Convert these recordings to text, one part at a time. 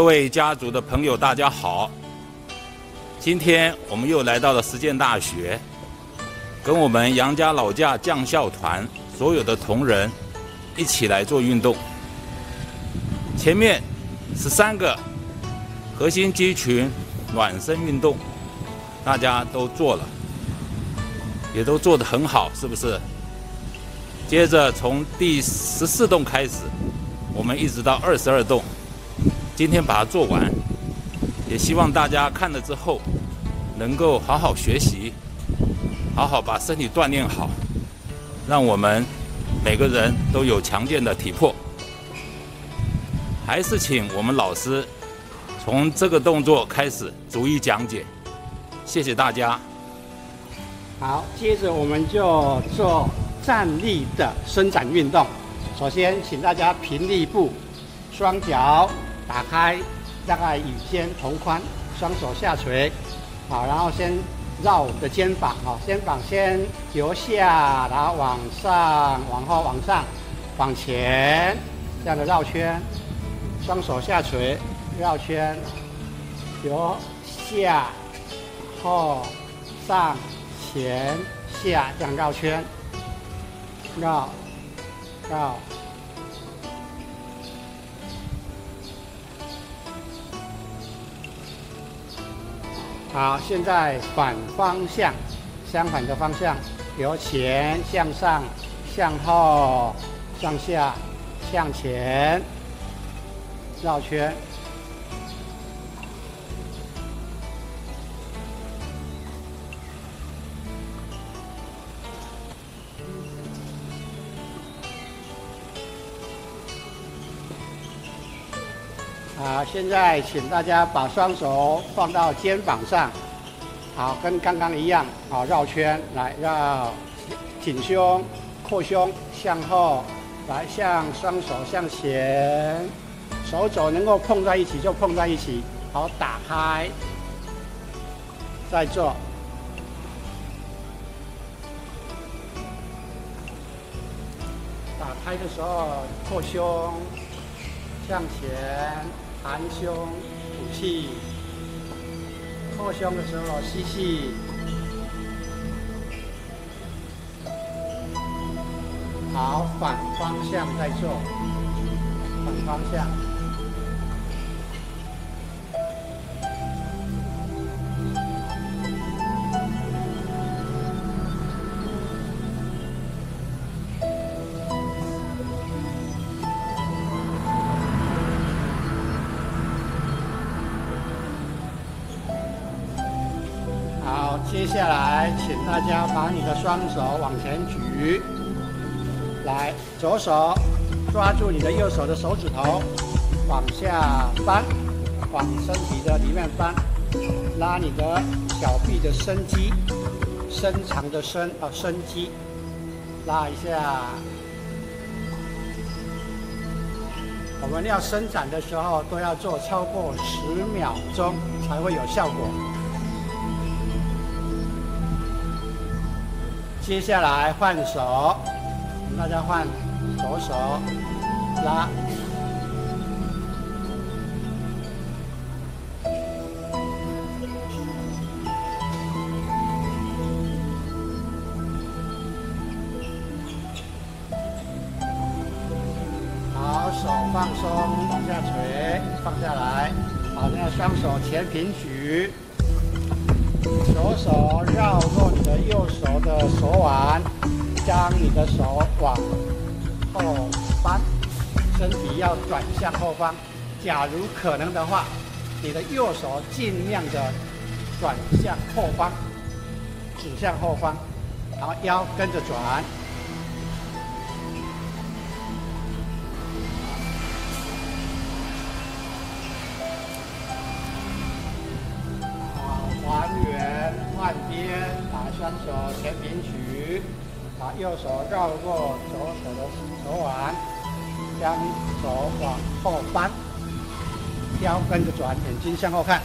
各位家族的朋友，大家好！今天我们又来到了实践大学，跟我们杨家老架将校团所有的同仁一起来做运动。前面13个核心肌群暖身运动，大家都做了，也都做得很好，是不是？接着从第14动开始，我们一直到22动。今天把它做完，也希望大家看了之后能够好好学习，好好把身体锻炼好，让我们每个人都有强健的体魄。还是请我们老师从这个动作开始逐一讲解，谢谢大家。 好，接着我们就做站立的伸展运动。首先，请大家平立步，双脚打开，大概与肩同宽，双手下垂，好，然后先绕的肩膀，肩膀先由下，然后往上，往后，往上，往前，这样的绕圈，双手下垂，绕圈，由下、后、上、前、下，这样绕圈，绕。好，现在反方向，相反的方向，由前向上，向后，向下，向前，绕圈。好，现在请大家把双手放到肩膀上，好，跟刚刚一样，好，绕圈，来绕，挺胸，扩胸，向后，来向双手向前，手肘能够碰在一起就碰在一起，好，打开，再做，打开的时候扩胸，向前。含胸吐气，扩胸的时候吸气。好，反方向再做，反方向。接下来，请大家把你的双手往前举，来，左手抓住你的右手的手指头，往下扳，往身体的里面扳，拉你的小臂的伸肌，伸长的伸肌，拉一下。我们要伸展的时候，都要做超过10秒钟才会有效果。接下来换手，大家换左手拉，好，手放松，往下垂，放下来，好，现在双手前平举。左手绕过你的右手的手腕，将你的手往后扳，身体要转向后方。假如可能的话，你的右手尽量的转向后方，指向后方，然后腰跟着转。还原换边，把双手前平举，把右手绕过左手的手腕，将手往后扳，腰跟着转，眼睛向后看。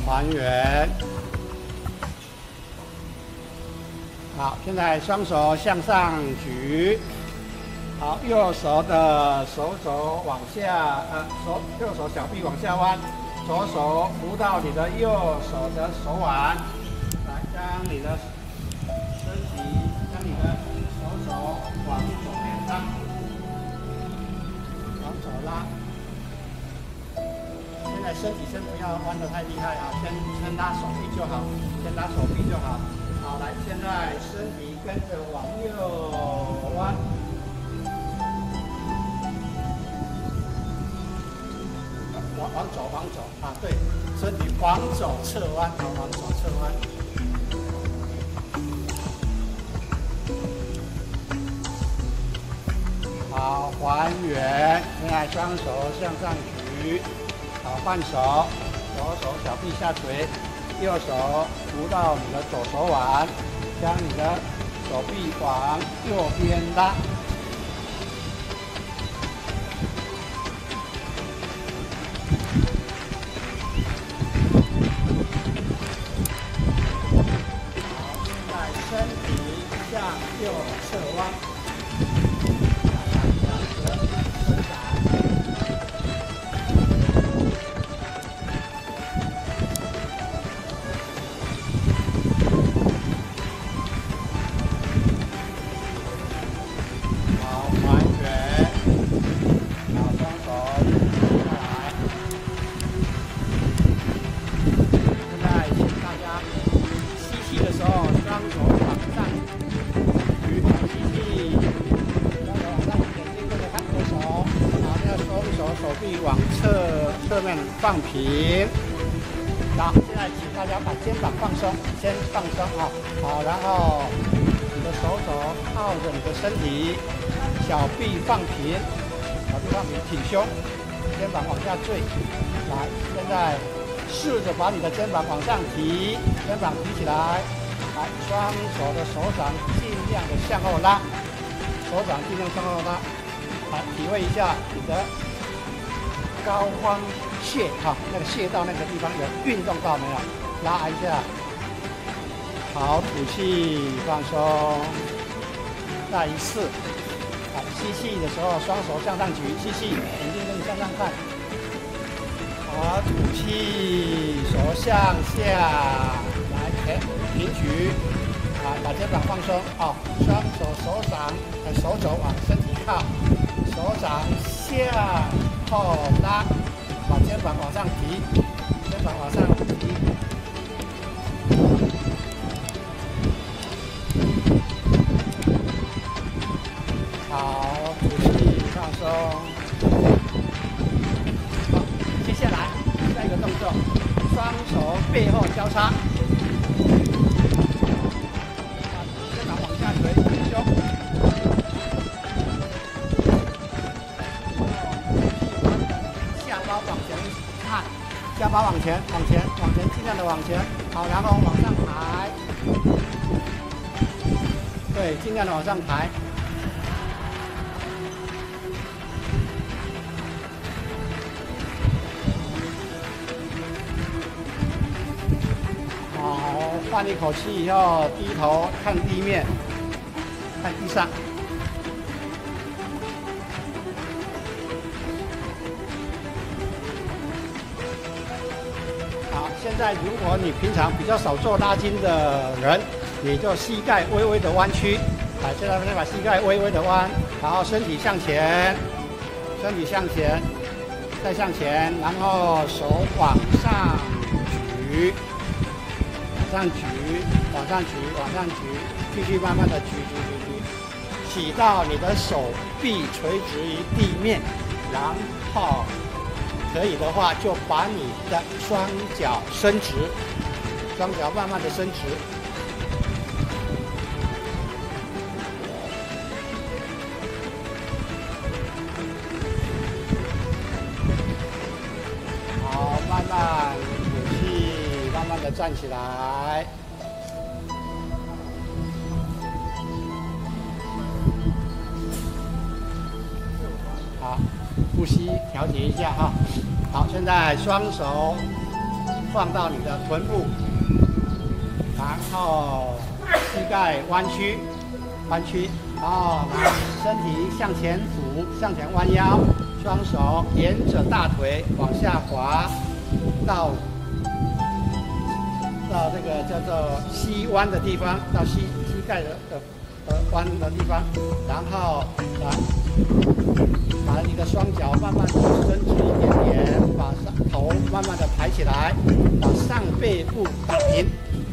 还原。好，现在双手向上举。好，右手的手肘往下，右手小臂往下弯，左手扶到你的右手的手腕，来将你的身体，将你的手往左边拉，往左拉。现在身体先不要弯得太厉害啊，先拉手臂就好，先拉手臂就好。好，来，现在身体跟着往右弯。往左啊，对，身体往左侧弯，往左侧弯。好，还原。现在双手向上举，好，换手，左手小臂下垂，右手扶到你的左手腕，将你的手臂往右边拉。右侧弯，伸展。好，还原。好，双手下来。现在请大家吸气的时候，双手往上。手臂往侧面放平，好，现在请大家把肩膀放松，先放松啊，好，然后你的手肘靠着你的身体，小臂放平，挺胸，肩膀往下坠，来，现在试着把你的肩膀往上提，肩膀提起来，来，双手的手掌尽量的向后拉，手掌尽量向后拉，来，体会一下你的高方穴哈，那个穴道那个地方有运动到没有？拉一下，好，吐气放松，再一次，好，吸气的时候双手向上举，吸气，眼睛跟你向上看，好，吐气，手向下，来，平举，啊，把肩膀放松，哦，双手手肘往身体靠，手掌向后拉，把肩膀往上提，肩膀往上提。好，吐气放松。好，接下来下一个动作，双手背后交叉，肩膀往下垂，挺胸。下巴往前，尽量的往前，好，然后往上抬，对，尽量的往上抬。好，换一口气以后，低头看地面，看地上。现在，如果你平常比较少做拉筋的人，你就膝盖微微的弯曲，来，现在把膝盖微微的弯，然后身体向前，再向前，然后手往上举，往上举，继续慢慢的举，起到你的手臂垂直于地面，然后。可以的话，就把你的双脚伸直，双脚慢慢的伸直。好，慢慢吐气，慢慢的站起来。好，呼吸调节一下哈。好，现在双手放到你的臀部，然后膝盖弯曲，然后来身体向前俯，向前弯腰，双手沿着大腿往下滑到这个叫做膝弯的地方，到膝盖的弯的地方，然后把你的双脚慢慢的伸直一点点，把头慢慢的抬起来，把上背部打平，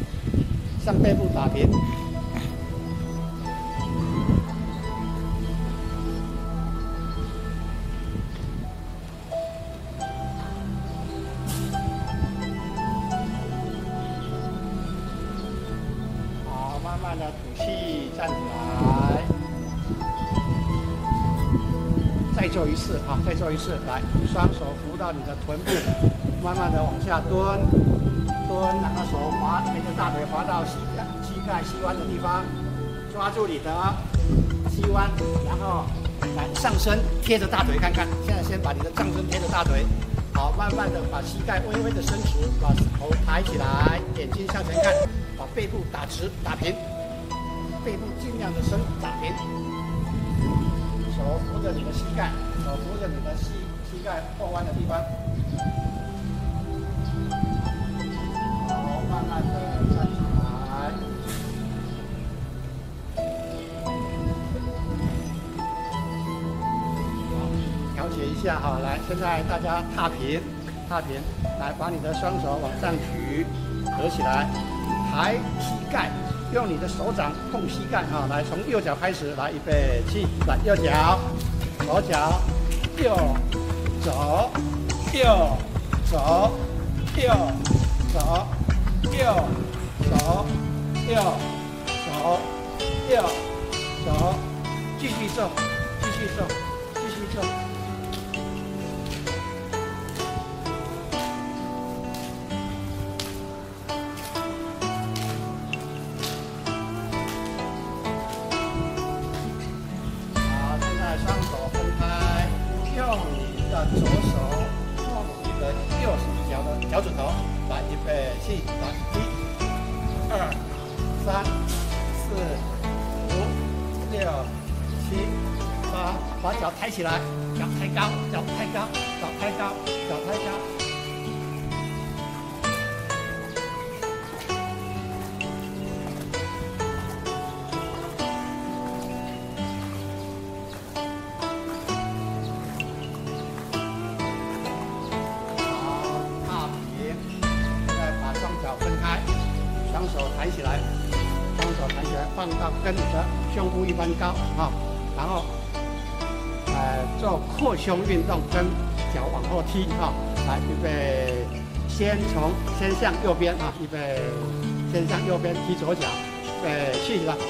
好，慢慢的吐气，站起来。再做一次啊！再做一次，来，双手扶到你的臀部，慢慢的往下蹲，然后手沿着大腿滑到膝盖膝弯的地方，抓住你的膝弯，然后来上身贴着大腿看看。现在先把你的上身贴着大腿，好，慢慢的把膝盖微微的伸直，把头抬起来，眼睛向前看，把背部打直打平，背部尽量的伸打平。手扶着你的膝盖，手扶着你的膝盖后弯的地方。好，慢慢的站起来。好，调节一下哈，来，现在大家踏平，来把你的双手往上举，合起来，抬膝盖。用你的手掌碰膝盖哈，来从右脚开始，来预备起，来右脚，左脚，右走，右走，右走，右走，右走，右走，继续做，继续做，继续做。左手碰你的右脚的脚趾头，来预备起，来1、2、3、4、5、6、7、8，把脚抬起来，脚抬高，脚抬高，脚抬高，脚抬高。抬起来，双手抬起来，放到跟你的胸部一般高啊，然后做扩胸运动，跟脚往后踢哈，来预备，先向右边啊，预备，先向右边踢左脚，预备起来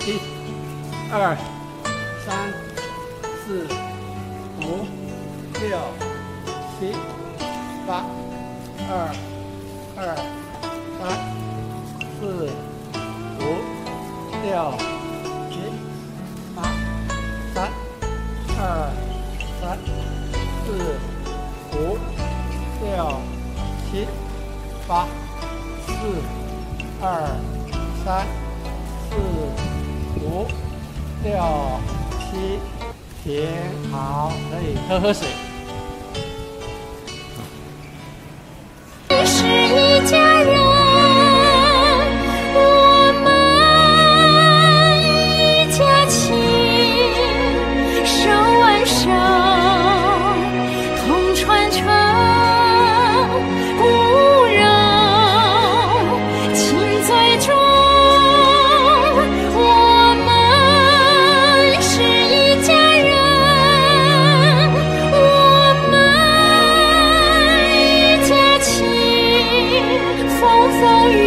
，1、2、3、4、5、6、7、8、2、3、4、5、6、7、8、3、2、3、4、5、6、7、8、4、2、3、4、5、6、7，停，好，可以喝水。 是一家人。风雨。